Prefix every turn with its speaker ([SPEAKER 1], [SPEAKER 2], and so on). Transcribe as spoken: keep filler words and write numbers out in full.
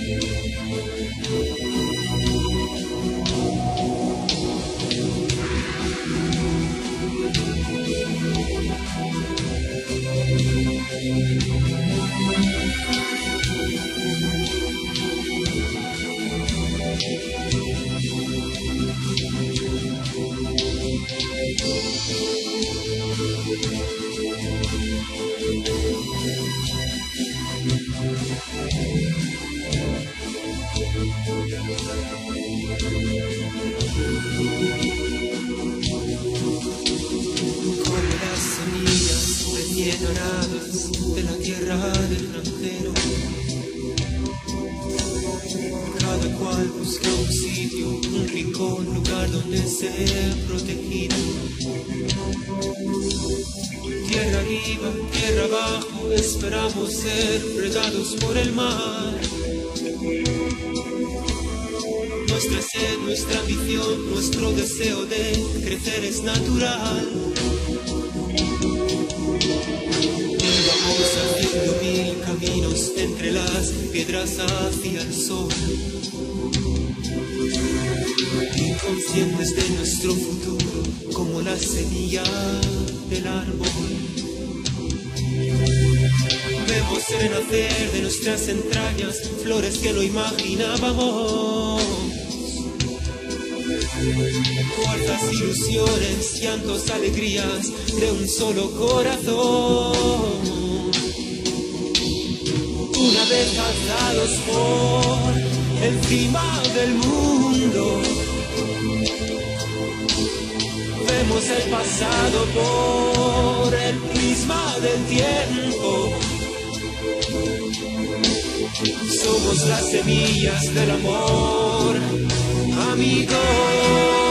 [SPEAKER 1] de la tierra del granjero. Cada cual busca un sitio, un rincón, lugar donde ser protegido. Tierra arriba, tierra abajo, esperamos ser regados por el mar. Nuestra sed, nuestra ambición, nuestro deseo de crecer es natural. Vamos haciendo mil caminos entre las piedras hacia el sol, inconscientes de nuestro futuro, como la semilla del árbol. Vemos renacer de nuestras entrañas flores que no imaginábamos. Fuerzas, ilusiones, llantos, alegrías de un solo corazón. Una vez alzados por encima del mundo, vemos el pasado por el prisma del tiempo. Somos las semillas del amor, amigos.